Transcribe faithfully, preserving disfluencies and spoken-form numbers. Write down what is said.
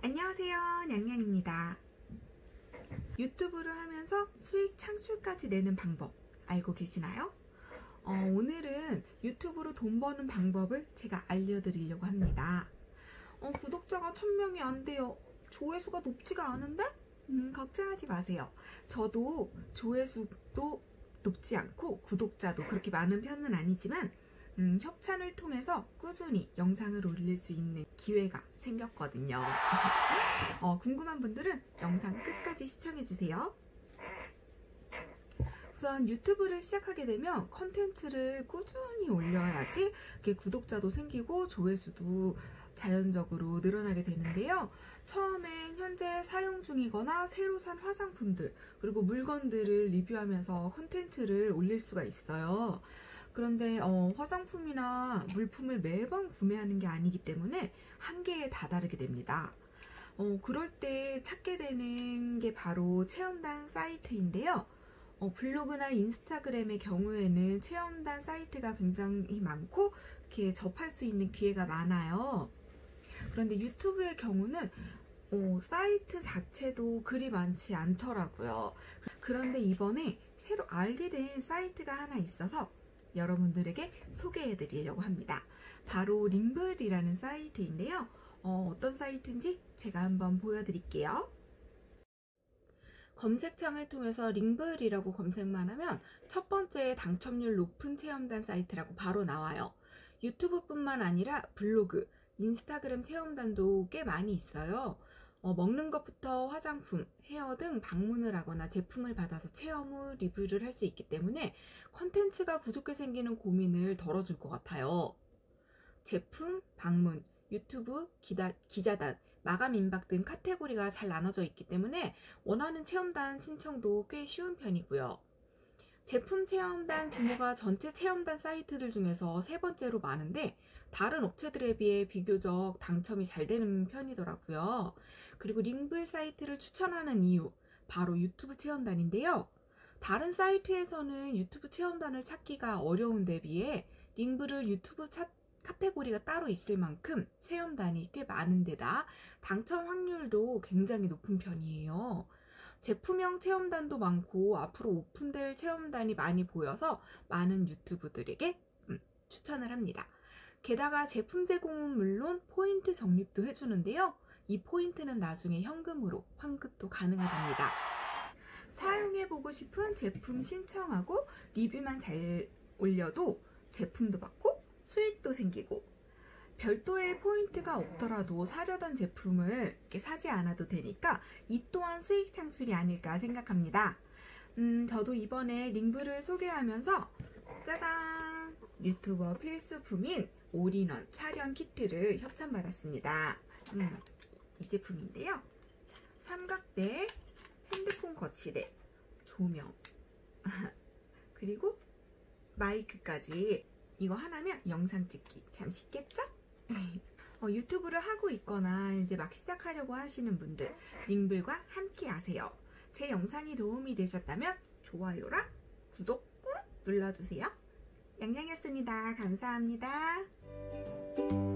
안녕하세요, 냥냥입니다. 유튜브를 하면서 수익 창출까지 내는 방법 알고 계시나요? 어, 오늘은 유튜브로 돈 버는 방법을 제가 알려드리려고 합니다. 어, 구독자가 천 명이 안 돼요. 조회수가 높지가 않은데? 음, 걱정하지 마세요. 저도 조회수도 높지 않고 구독자도 그렇게 많은 편은 아니지만 음, 협찬을 통해서 꾸준히 영상을 올릴 수 있는 기회가 생겼거든요. 어, 궁금한 분들은 영상 끝까지 시청해주세요. 우선 유튜브를 시작하게 되면 컨텐츠를 꾸준히 올려야지 이렇게 구독자도 생기고 조회수도 자연적으로 늘어나게 되는데요. 처음엔 현재 사용 중이거나 새로 산 화장품들 그리고 물건들을 리뷰하면서 컨텐츠를 올릴 수가 있어요. 그런데 어, 화장품이나 물품을 매번 구매하는 게 아니기 때문에 한계에 다다르게 됩니다. 어, 그럴 때 찾게 되는 게 바로 체험단 사이트인데요. 어, 블로그나 인스타그램의 경우에는 체험단 사이트가 굉장히 많고 이렇게 접할 수 있는 기회가 많아요. 그런데 유튜브의 경우는 어, 사이트 자체도 그리 많지 않더라고요. 그런데 이번에 새로 알게 된 사이트가 하나 있어서 여러분들에게 소개해 드리려고 합니다. 바로 링블이라는 사이트인데요. 어, 어떤 사이트인지 제가 한번 보여드릴게요. 검색창을 통해서 링블이라고 검색만 하면 첫 번째 당첨률 높은 체험단 사이트라고 바로 나와요. 유튜브뿐만 아니라 블로그, 인스타그램 체험단도 꽤 많이 있어요. 어, 먹는 것부터 화장품, 헤어 등 방문을 하거나 제품을 받아서 체험 후 리뷰를 할 수 있기 때문에 컨텐츠가 부족해 생기는 고민을 덜어줄 것 같아요. 제품, 방문, 유튜브, 기다, 기자단, 마감 임박 등 카테고리가 잘 나눠져 있기 때문에 원하는 체험단 신청도 꽤 쉬운 편이고요. 제품 체험단 규모가 전체 체험단 사이트들 중에서 세 번째로 많은데 다른 업체들에 비해 비교적 당첨이 잘 되는 편이더라고요. 그리고 링블 사이트를 추천하는 이유, 바로 유튜브 체험단인데요. 다른 사이트에서는 유튜브 체험단을 찾기가 어려운 데 비해 링블을 유튜브 차, 카테고리가 따로 있을 만큼 체험단이 꽤 많은 데다 당첨 확률도 굉장히 높은 편이에요. 제품형 체험단도 많고 앞으로 오픈될 체험단이 많이 보여서 많은 유튜브들에게 음, 추천을 합니다. 게다가 제품 제공은 물론 포인트 적립도 해주는데요. 이 포인트는 나중에 현금으로 환급도 가능하답니다. 사용해보고 싶은 제품 신청하고 리뷰만 잘 올려도 제품도 받고 수익도 생기고 별도의 포인트가 없더라도 사려던 제품을 이렇게 사지 않아도 되니까 이 또한 수익 창출이 아닐까 생각합니다. 음, 저도 이번에 링블을 소개하면서 짜잔! 유튜버 필수품인 올인원 촬영 키트를 협찬받았습니다. 음, 이 제품인데요. 삼각대, 핸드폰 거치대, 조명, 그리고 마이크까지 이거 하나면 영상 찍기 참 쉽겠죠? 어, 유튜브를 하고 있거나 이제 막 시작하려고 하시는 분들 링블과 함께 하세요. 제 영상이 도움이 되셨다면 좋아요랑 구독 꾹 눌러주세요. 냥냥이었습니다. 감사합니다.